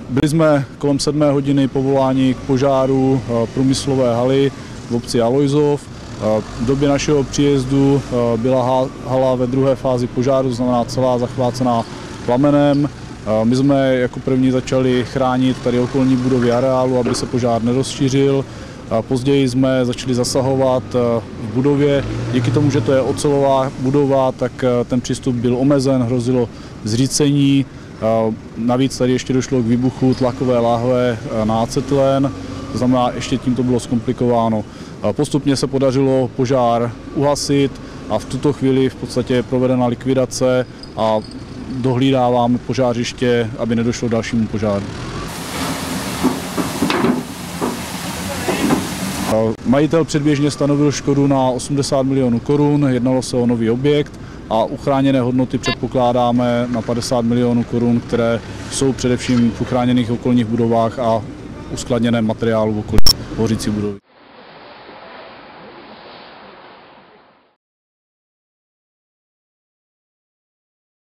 Byli jsme kolem 7 hodiny povoláni k požáru průmyslové haly v obci Alojzov. V době našeho příjezdu byla hala ve druhé fázi požáru, to znamená celá zachvácená plamenem. My jsme jako první začali chránit tady okolní budovy areálu, aby se požár nerozšířil. Později jsme začali zasahovat v budově. Díky tomu, že to je ocelová budova, tak ten přístup byl omezen, hrozilo zřícení. Navíc tady ještě došlo k výbuchu tlakové láhve na acetylen, to znamená, ještě tím to bylo zkomplikováno. Postupně se podařilo požár uhasit a v tuto chvíli v podstatě je provedena likvidace a dohlídáváme požářiště, aby nedošlo k dalšímu požáru. Majitel předběžně stanovil škodu na 80 milionů korun, jednalo se o nový objekt a uchráněné hodnoty předpokládáme na 50 milionů korun, které jsou především v uchráněných okolních budovách a uskladněném materiálu v okolí hořící budovy.